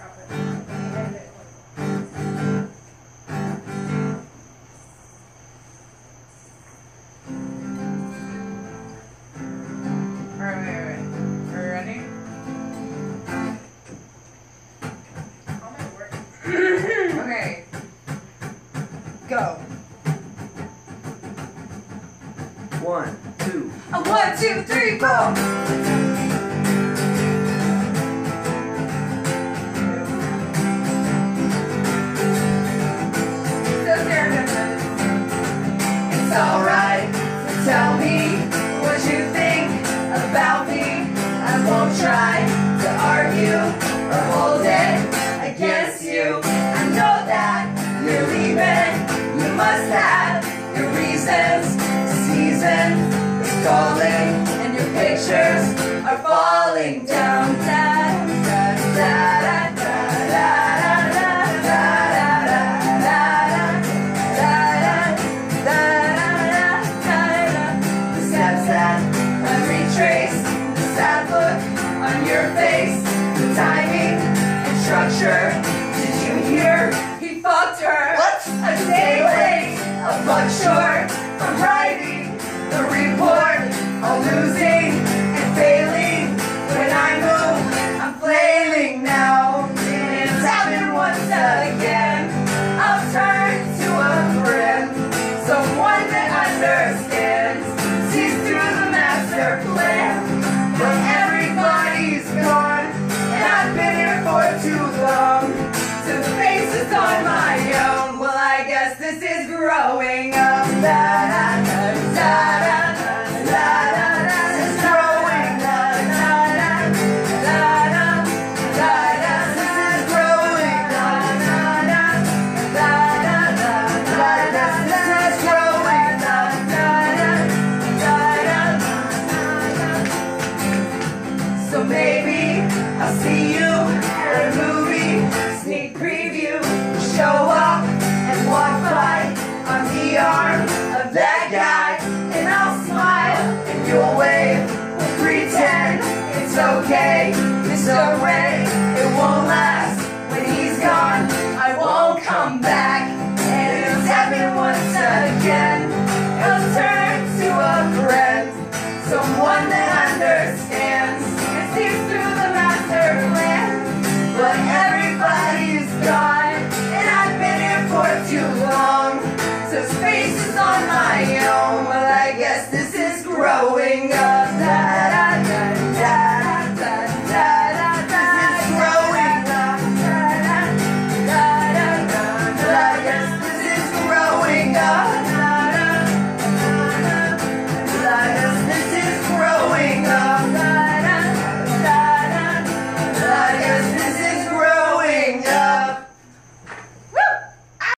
Okay. Go. 1, 2. 1, 2, 3, 4. It's alright. Tell me what you think about me. I won't try to argue or hold it against you. I know that you're leaving. You must have your reasons. The season is calling, and your pictures are falling down.